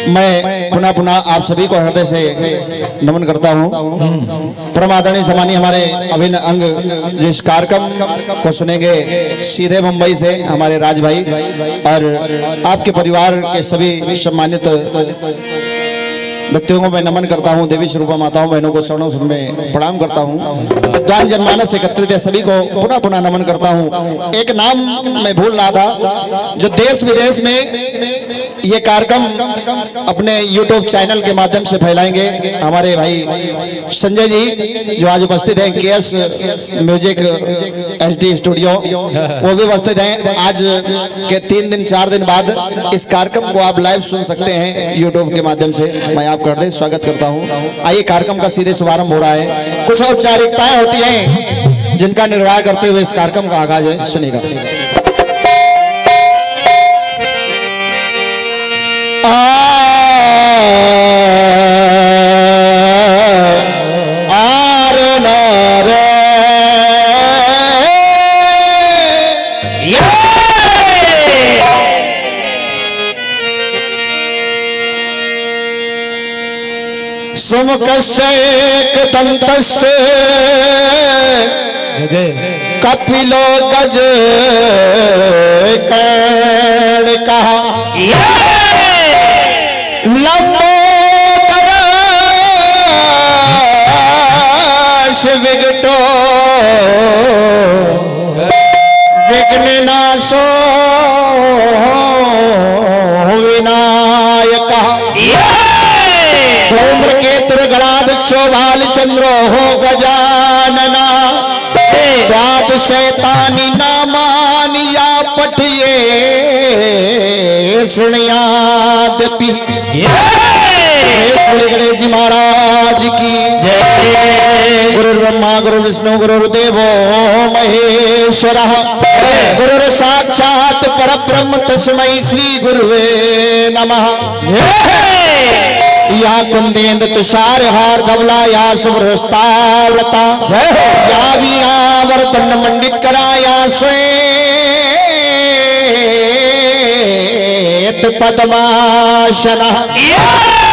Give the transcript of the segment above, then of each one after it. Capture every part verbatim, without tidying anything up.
मैं पुनः पुनः आप सभी को हृदय से नमन करता हूँ। परम आदरणीय सम्मानीय हमारे अभिन्न अंग जिस कार्यक्रम को सुनेंगे सीधे मुंबई से हमारे राज भाई और आपके परिवार के सभी सम्मानित व्यक्तियों को मैं नमन करता हूँ। देवी स्वरूपा माताओं बहनों को चरणों में प्रणाम करता हूँ। विद्वान जनमानस एकत्रित सभी को पुनः पुनः नमन करता हूँ। एक नाम मैं भूल रहा था जो देश विदेश में ये कार्यक्रम अपने यूट्यूब चैनल के माध्यम से फैलाएंगे। हमारे भाई संजय जी जो आज उपस्थित हैं K S music H D studio वो भी उपस्थित हैं। आज के तीन दिन चार दिन बाद इस कार्यक्रम को आप लाइव सुन सकते हैं यूट्यूब के माध्यम से। मैं आपका हृदय स्वागत करता हूँ। आइए कार्यक्रम का सीधे शुभारंभ हो रहा है। कुछ औपचारिकताएं होती हैं जिनका निर्वाह करते हुए इस कार्यक्रम का आगाज है। सुनिएगा। सुमुखस्येक दन्तस्य कपिलो गज कर्णिकः लंबोदरस्य विघटो विघ्ननाशो विनायकः धूम्रकेतुर्गणाद शोभाल चंद्रो हो गजानना स्वाद शैतानी नामानि या पठिए सुनियादपि। गणेश जी महाराज की जय। गुरु ब्रह्मा गुरु विष्णु गुरुर्देवो महेश्वरः गुरुर साक्षात परब्रह्म तस्मै श्री गुरुवे नमः। या कुंदेंद तुषार हार धवला या सुभ्रस्ताव्रता या वीणावर्तन मंडित कराया श्वेत पद्मासना या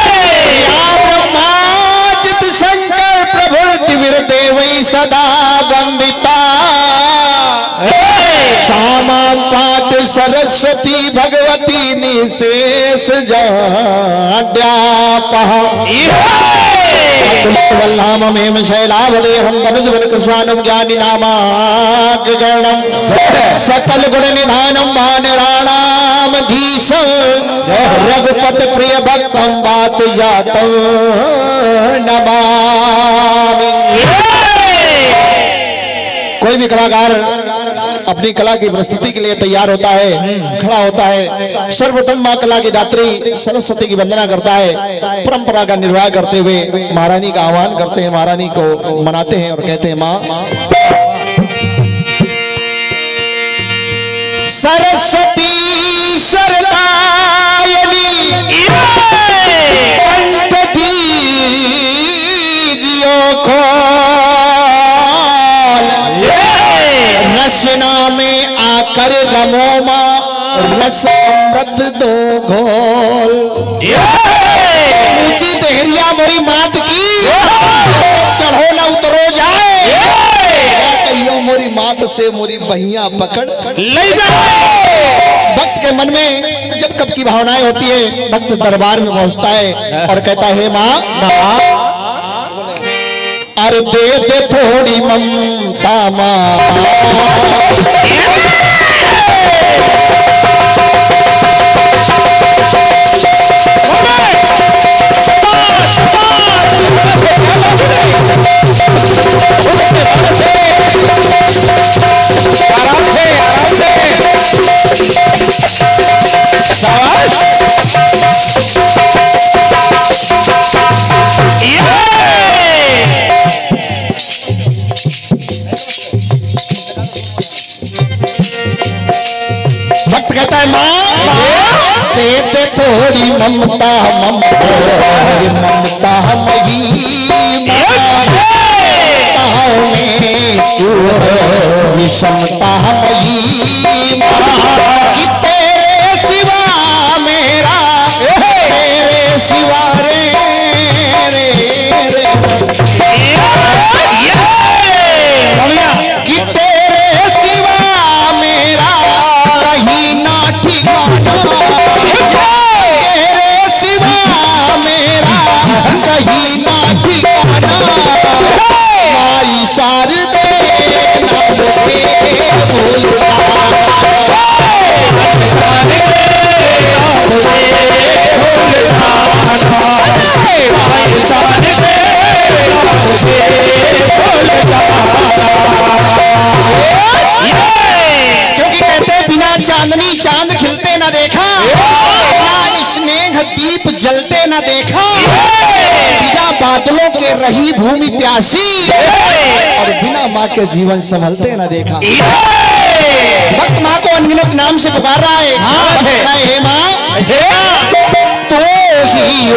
ब्रह्माजित शंकर प्रभृति वीरदेवै सदा वंदिता श्यामा पाठ सरस्वती भगवती निशेष जाड्यापः वल्लभमेव शैलावदेहं तमज्वन कृष्णानं ज्ञानी नामाग्रणं सकल गुण निधानं वानराणामधीशं रघुपत प्रिय भक्तं वात जातं नमामि। कोई भी कलाकार अपनी कला की प्रस्तुति के लिए तैयार होता है, खड़ा होता है, सर्वप्रथम मां कला की दात्री सरस्वती की वंदना करता है। परंपरा का निर्वाह करते हुए महारानी का आह्वान करते हैं, महारानी को मनाते हैं और कहते हैं मां सरस्वती सरदायनी कंठ दीजियो खोल रचना में आकर रमो मां रस अमृत दो घोल। ऊंची देहरिया मोरी मात की चढ़ो न उतरो जाए कहियो मोरी मात से मोरी बहिया पकड़ ले जाए। भक्त के मन में जब कब की भावनाएं होती है भक्त दरबार में पहुंचता है और कहता है माँ अरे दे दे थोड़ी ममता माँ दे थोड़ी ममता ममता ममता मही ममताओं में तू विषमता मही कि तेरे सिवा मेरा तेरे चांदनी चांद खिलते न देखा, ना स्नेह दीप जलते न देखा, बिना बादलों के रही भूमि प्यासी, और बिना माँ के जीवन संभलते न देखा। भक्त माँ को अनगिनत नाम से पुकार रहा है। हाँ, हे माँ तो ही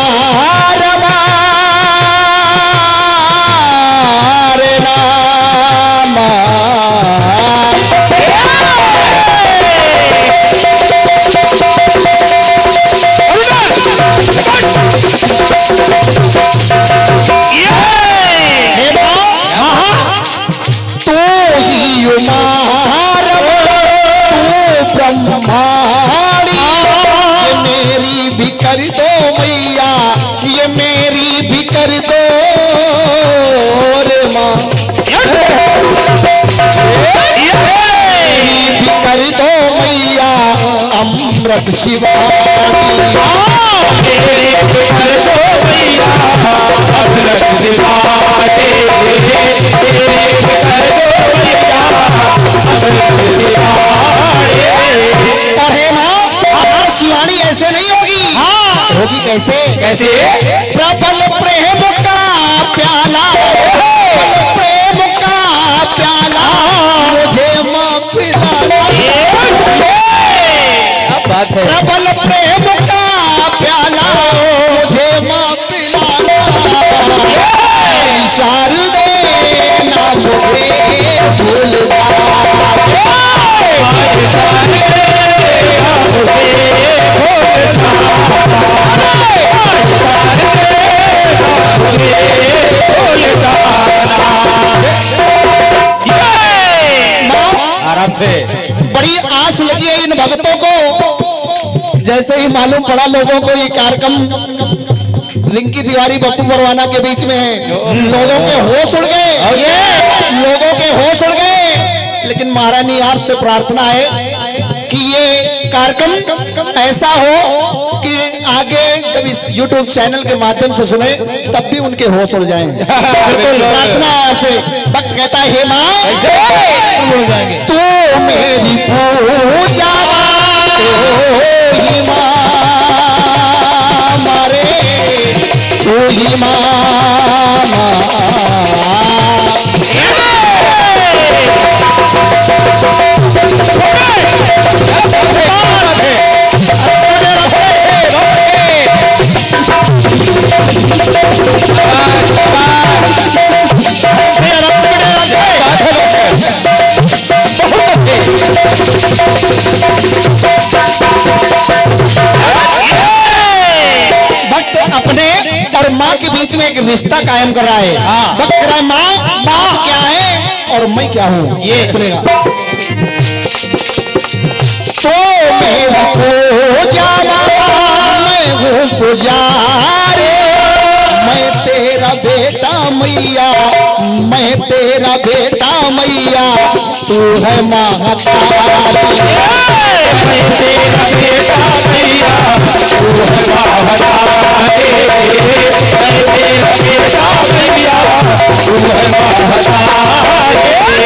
ब्रह्माणी, ये मेरी भी कर दो मैया, ये मेरी भी कर दो रे माँ, मेरी भी कर दो मैया अमृत शिवानी, मेरी भी कर दो मैया अमृत शिवानी, मेरी भी कर दो मैया अमृत शिवानी। और हे माँ, हमारी शिवानी ऐसे नहीं होगी। हाँ, होगी कैसे? कैसे? प्रबल प्रेम का प्याला, प्रबल प्रेम का प्याला मुझे माँ पिलाना, बात है। प्रबल प्रेम का प्याला मुझे माँ पिलाना, शारदे ना मुझे भूलना, आराम से। बड़ी आस लगी है इन भक्तों को। जैसे ही मालूम पड़ा लोगों को ये कार्यक्रम रिंकी तिवारी पप्पू परवाना के बीच में है, लोगों के होश उड़ गए, लोगों के होश उड़ गए। लेकिन महारानी आपसे प्रार्थना है कि ये कार्यक्रम ऐसा हो कि आगे जब इस यूट्यूब चैनल के माध्यम से सुने तब भी उनके होश उड़ जाएं। प्रार्थना है आपसे। भक्त कहता है हे माँ तू मेरी पूजा ही माँ मारे, तू ही माँ भक्त अपने और माँ के बीच में एक रिश्ता कायम कर रहा है। भक्त कह रहा है माँ माँ क्या है और मैं क्या हूँ, ये सुनेगा। तो मेरी पूजा मैं हूँ पुजारी, मैं तेरा बेटा मैया, मैं तेरा बेटा मैया, तू है महातारी, मैं तेरा बेटा मैया, तू है महातारी, मैं तेरा बेटा मैया, तू है महातारी।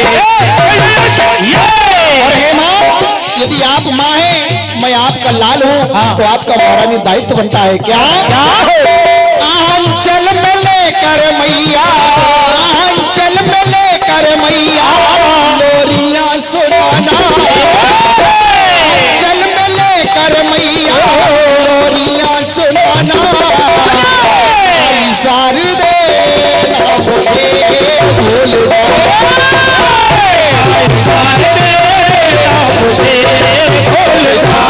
और हे माँ, यदि आप माँ हैं, मैं आपका लाल हूँ, हाँ। तो आपका महारानी दायित्व बनता है क्या? क्या आंचल में लेकर मैया, आंचल में लेकर मैया लोरियां सुनाना, आंचल में लेकर मैया लोरियां सुनाना, शारदे ना मुझे भूलना, शारदे ना मुझे भूलना,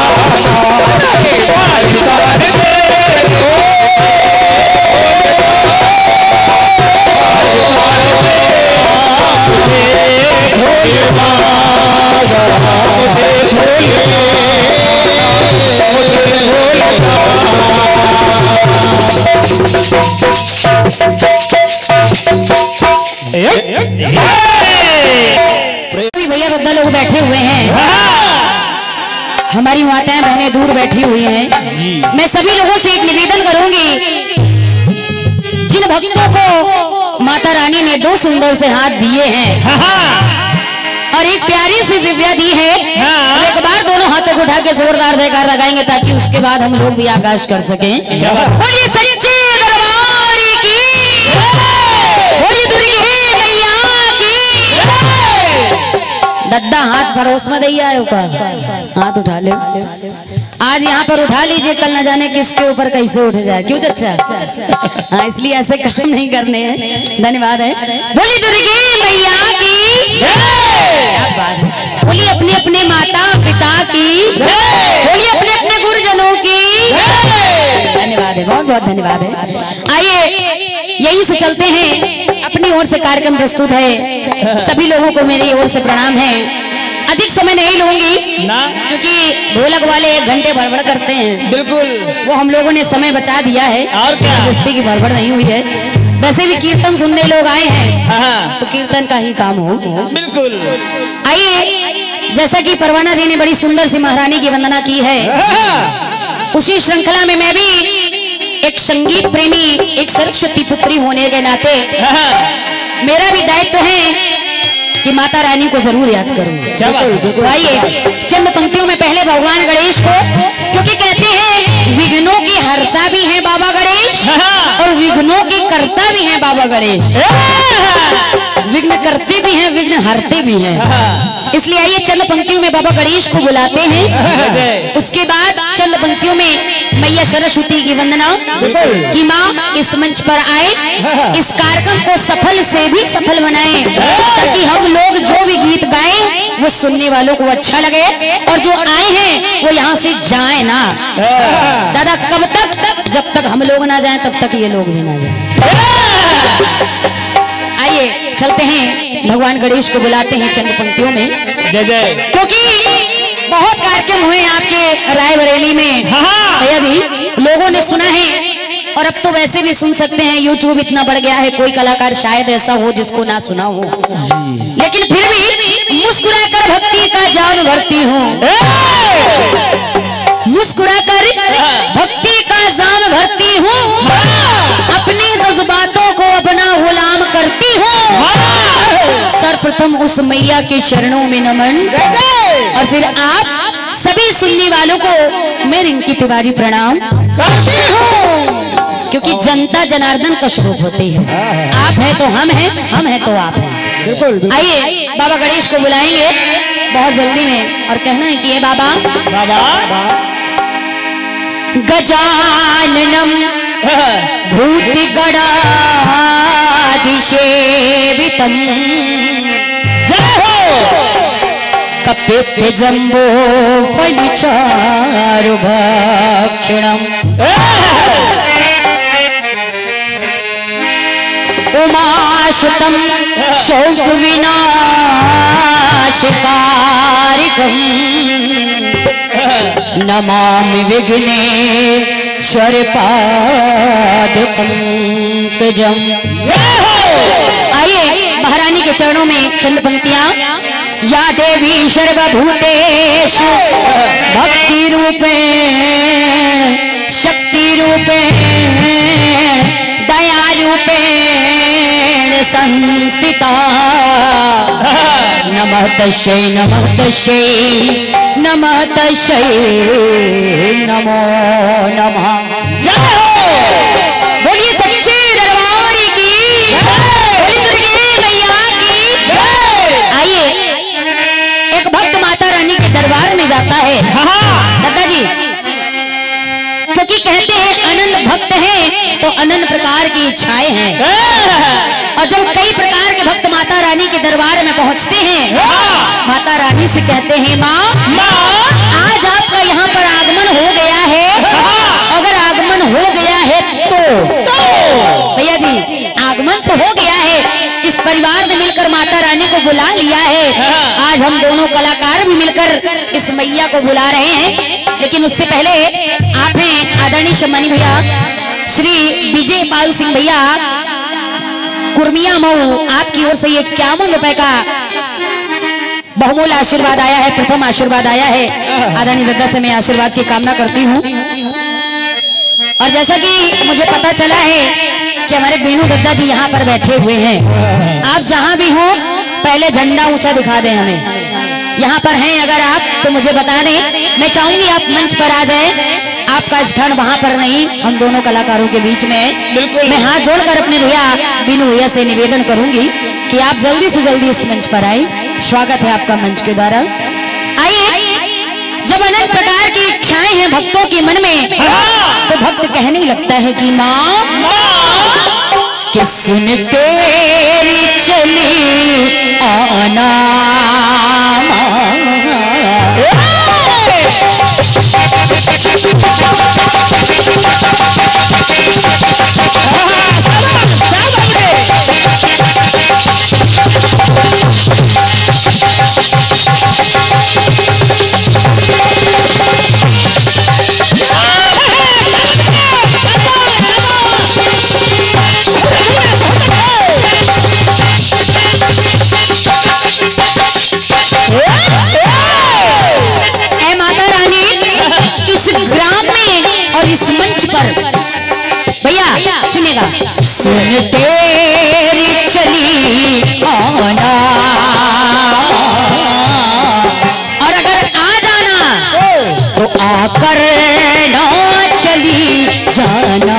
भैया बद्दा लोग बैठे हुए हैं, हमारी माताएं बहनें दूर बैठी हुई हैं। मैं सभी लोगों से एक निवेदन करूंगी, जिन भक्तों को माता रानी ने दो सुंदर से हाथ दिए हैं और एक प्यारी सी दिव्या दी है, एक बार दोनों हाथ उठा के जोरदार जयकार लगाएंगे ताकि उसके बाद हम लोग भी आगाज कर सकें। बोलिए सच्चे दरबार की, बोलिए दुर्गे मैया की। दद्दा हाथ परोस में दैया है का हाथ उठा ले, आज यहाँ पर उठा लीजिए, कल न जाने किसके ऊपर कैसे उठ जाए। क्यों चच्चा? हाँ, इसलिए ऐसे काम नहीं करने हैं। धन्यवाद है। बोलिए दुर्गे मैया की, बोलिए अपने अपने माता पिता की, बोलिए अपने अपने गुरुजनों की। धन्यवाद है, बहुत बहुत धन्यवाद है। आइए यहीं से चलते हैं, अपनी ओर से कार्यक्रम प्रस्तुत है। सभी लोगों को मेरी ओर से प्रणाम है। अधिक समय नहीं लूंगी क्योंकि ढोलक वाले एक घंटे बड़बड़ करते हैं। बिल्कुल, वो हम लोगों ने समय बचा दिया है और क्या, जस्ती की बड़बड़ नहीं हुई है। वैसे भी कीर्तन सुनने लोग आए हैं, हाँ। तो कीर्तन का ही काम हो। बिल्कुल। आइए, जैसा कि परवाना दी ने बड़ी सुंदर सी महारानी की वंदना की है, उसी श्रृंखला में मैं भी एक संगीत प्रेमी, एक सरस्वती पुत्री होने के नाते मेरा भी दायित्व है कि माता रानी को जरूर याद करूंगा। क्या बात? आइए चंद पंक्तियों में पहले भगवान गणेश को, क्योंकि कहते हैं विघ्नों की हरता भी है बाबा गणेश और विघ्नों की करता भी है बाबा गणेश। विघ्न करते भी हैं, विघ्न हरते भी हैं। इसलिए आइए चंद पंक्तियों में बाबा गणेश को बुलाते हैं, उसके बाद चंद पंक्तियों में मैया सरस्वती की वंदना कि माँ इस मंच पर आए, इस कार्यक्रम को सफल से भी सफल बनाएं, ताकि हम लोग जो भी गीत गाएं वो सुनने वालों को अच्छा लगे और जो आए हैं वो यहाँ से जाए ना। दादा कब तक? जब तक हम लोग ना जाएं तब तक ये लोग भी ना जाएं। आइए चलते हैं, भगवान गणेश को बुलाते हैं चंद पंक्तियों में। जय जय। क्योंकि बहुत कार्यक्रम हुए आपके रायबरेली में भैया जी, लोगों ने सुना है और अब तो वैसे भी सुन सकते हैं, यूट्यूब इतना बढ़ गया है, कोई कलाकार शायद ऐसा हो जिसको ना सुना हो, लेकिन फिर भी मुस्कुराकर भक्ति का जाम भरती हूँ, मुस्कुराकर भक्ति का जाम भरती हूँ, अपने जज्बातों को अपना गुलाम करती हूँ। सर्वप्रथम उस मैया के चरणों में नमन, और फिर आप सभी सुनने वालों को मैं रिंकी तिवारी प्रणाम करती हूँ, क्योंकि जनता जनार्दन का स्वरूप होती है। आप है तो हम हैं, हम है तो आप हैं। आइए बाबा गणेश को बुलाएंगे बहुत जल्दी में और कहना है कि ये बाबा बाबा गजाननम भूतिगणाधिसेवितम जय हो कपित्थ जम्बो फलिचारुभक्षणम उमाशुतम शोक विनाशकारिकम नमामि विघ्नेश्वर पाद पंकजम। आइए महारानी के चरणों में चंद पंक्तियां। या देवी सर्वभूतेषु भक्ति रूपेण शक्ति रूपेण दया रूपेण संस्थिता। नमः तस्यै नमः तस्यै नमः तस्यै नमो नमः। बोलिए सच्चे दरबार की, बोलिए दुर्गे मैया की। आइए एक भक्त माता रानी के दरबार में जाता है दादाजी, क्योंकि कहते हैं अनंत भक्त हैं तो अनंत प्रकार की इच्छाएं हैं, और जब कई प्रकार के भक्त माता रानी के दरबार में पहुंचते हैं, माता रानी से कहते हैं माँ आज आपका यहाँ पर आगमन हो गया है, अगर आगमन हो गया है तो भैया जी आगमन तो हो गया है, इस परिवार ने मिलकर माता रानी को बुला लिया है, आज हम दोनों कलाकार भी मिलकर इस मैया को बुला रहे हैं। लेकिन उससे पहले आप हैं आदरणीय सम्मानी भैया श्री विजय पाल सिंह भैया कुर्मिया मऊ, आपकी ओर से ये इक्यावन रुपए का बहुमूल्य आशीर्वाद आया है, प्रथम आशीर्वाद आया है। आदरणीय दद्दा से मैं आशीर्वाद की कामना करती हूँ। और जैसा कि मुझे पता चला है कि हमारे बेनू दद्दा जी यहाँ पर बैठे हुए हैं, आप जहाँ भी हो पहले झंडा ऊंचा दिखा दें हमें। यहाँ पर हैं अगर आप तो मुझे बता दें। मैं चाहूंगी आप मंच पर आ जाए। आपका स्थान वहां पर नहीं, हम दोनों कलाकारों के बीच में है। बिल्कुल। मैं हाथ जोड़कर अपने भैया बीनू भैया से निवेदन करूंगी कि आप जल्दी से जल्दी इस मंच पर आए। स्वागत है आपका मंच के द्वारा। आइए, जब अनेक प्रकार की इच्छाएं हैं भक्तों के मन में, तो भक्त कहने लगता है कि माँ कि सुन तेरी चली आना इस मंच पर भैया सुनेगा। सुन तेरी चली आना, और अगर आ जाना तो आकर ना चली जाना।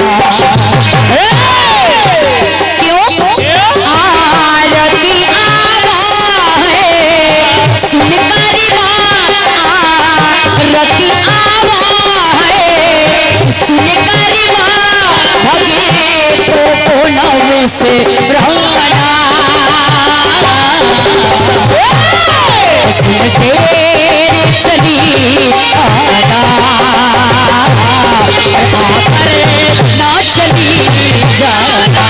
क्यों? आरती आवा है सुनकर आरती आवा सुन करिवा भगे तो नव से रहना। सुन तेरे चली आना, आकर ना चली जाना।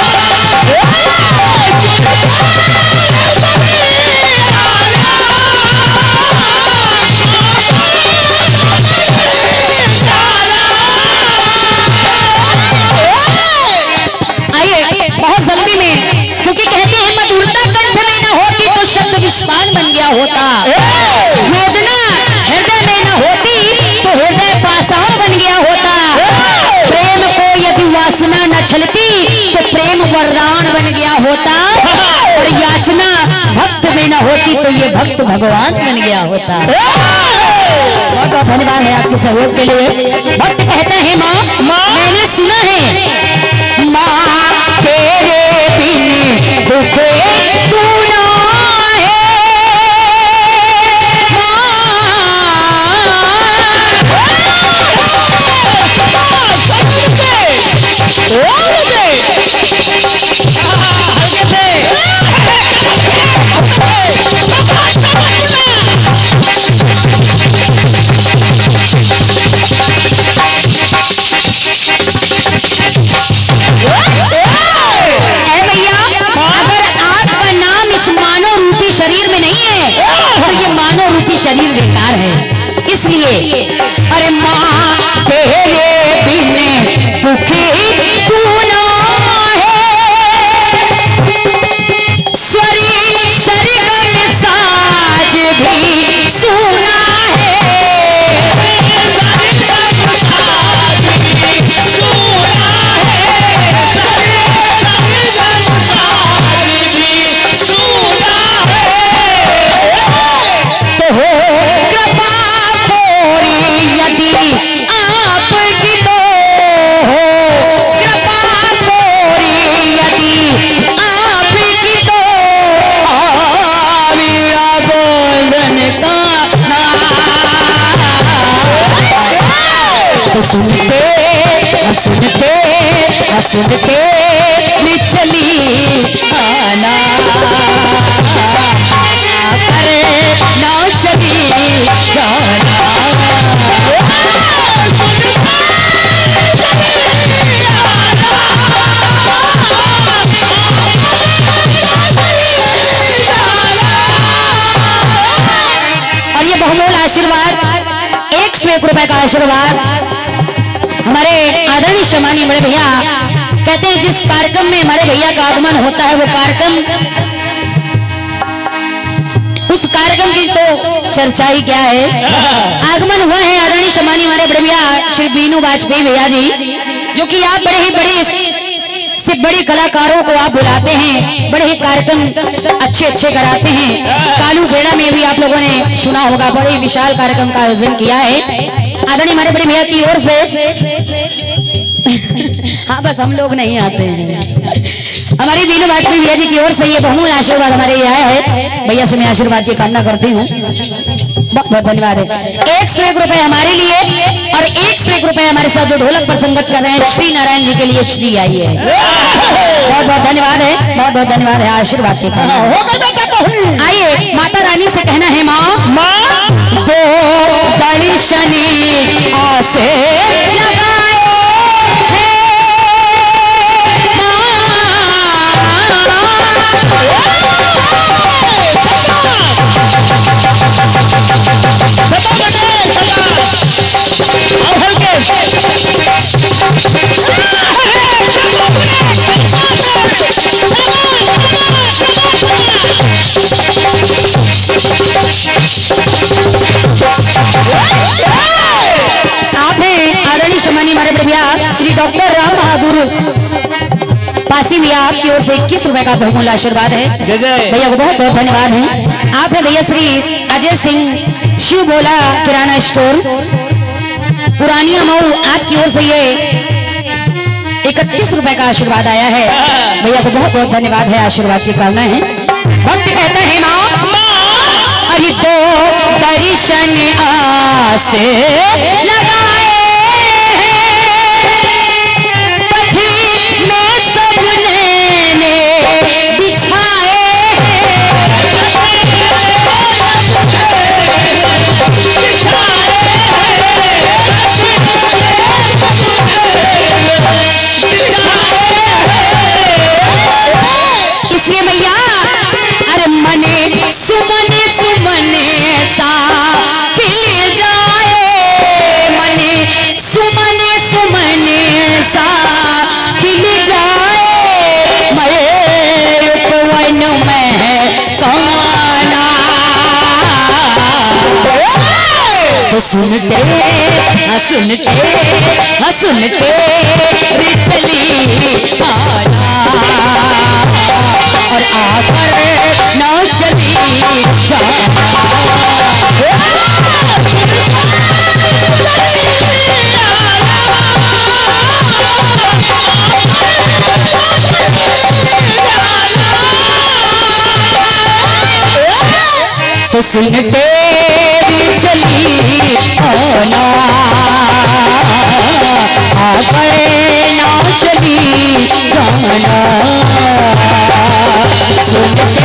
बहुत जल्दी में, क्योंकि कहते हैं मधुरता कंठ में न होती तो शब्द विश्वान बन गया होता। वेदना हृदय में न होती तो हृदय पाषाण बन गया होता। प्रेम को यदि वासना न छलती तो प्रेम वरदान बन गया होता। और याचना भक्त में न होती तो ये भक्त भगवान बन गया होता। बहुत बहुत धन्यवाद है आपके सहयोग के लिए। भक्त कहता है माँ, मैंने सुना है माँ तेरे बिन दुख तू ना है। शरीर में नहीं है तो ये मानव रूपी शरीर बेकार है। इसलिए अरे माँ तेरे बिन दुखी तू ना है। स्वरी शरीर साज भी सुना है। सुनते सुनते सुनते मैं चली आना, करे ना चली जाना। और ये बहुमूल्य आशीर्वाद, एक सौ एक रुपए का आशीर्वाद हमारे आदरणीय सम्मानीय बड़े भैया कहते हैं जिस कार्यक्रम में हमारे भैया का आगमन होता है वो कार्यक्रम, उस कार्यक्रम की तो चर्चा ही क्या है। आगमन हुआ है आदरणीय सम्मानीय हमारे बड़े भैया श्री बीनू वाजपेयी भैया जी, जो कि आप बड़े ही बड़े सिर्फ बड़े कलाकारों को आप बुलाते हैं, बड़े ही कार्यक्रम अच्छे अच्छे कराते हैं। कालू खेड़ा में भी आप लोगों ने सुना होगा, बड़े विशाल कार्यक्रम का आयोजन किया है आदरणीय हमारे बड़े भैया की ओर से। हाँ बस हम लोग नहीं आते हैं, हमारे बीनू वाजपेयी भैया जी की ओर से ये बहुमूल्य आशीर्वाद हमारे ये आया है। भैया से मैं आशीर्वाद की कामना करती हूँ, बहुत बहुत धन्यवाद है। एक सौ एक रुपए हमारे लिए और एक सौ एक रुपए हमारे साथ जो ढोलक पर संगत कर रहे हैं श्री नारायण जी के लिए श्री आई है। बहुत बहुत धन्यवाद है, बहुत बहुत धन्यवाद है आशीर्वाद की कामना। आइए माता रानी से कहना है माँ माँ दो दर्शन आसे लगाए आप हैं आदरणीय सम्मानीय हमारे भैया श्री डॉक्टर राम बहादुर पासी भैया आपकी ओर से इक्कीस रुपए का बहुमूल्य आशीर्वाद है। भैया को बहुत बहुत धन्यवाद है। आप हैं भैया श्री अजय सिंह शिव भोला किराना स्टोर पुरानिया मऊ, आपकी ओर से ये इकतीस रुपए का आशीर्वाद आया है। भैया को बहुत बहुत धन्यवाद है, आशीर्वाद की कामना है। भक्त कहता है माँ अरे दो दर्शन आसे लगाए पथी में सबने ने बिछाए इसलिए भैया अरे मने सुमने सुमने सा खिल जाए, मने सुमने सुमने सा खिल जाए, मैं उपवन में कमाना तो सुनते सुनते सुनते रे चली आना और आकर ना चली जाना। तो सुनते चली आना आकर ना चली जाना, सुनते